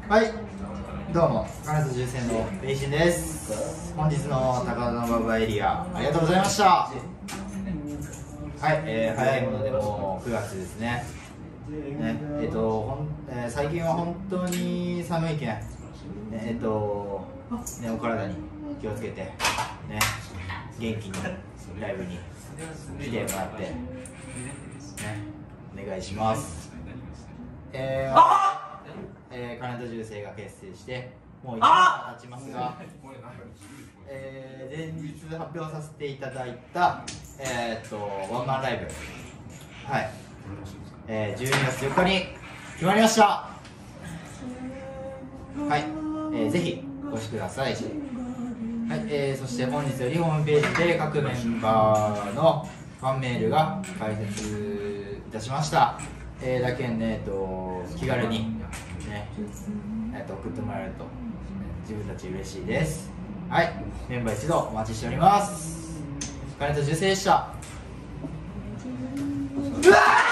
はい、どうも、金津重戦のベイシンです。本日の高田馬場エリア、ありがとうございました。はい、早いものでもう9月ですね。最近は本当に寒いけん、お体に気をつけて、元気にライブに来てもらって、お願いします。金戸重生が結成してもう1年が経ちますが、前日発表させていただいた、ワンマンライブ、はい、12月4日に決まりました。はい、ぜひお越しください。はい、そして本日よりホームページで各メンバーのファンメールが開設いたしました。だけんね、気軽に、送ってもらえると自分たち嬉しいです。はい、メンバー一同お待ちしております。金戸重生でした。うわー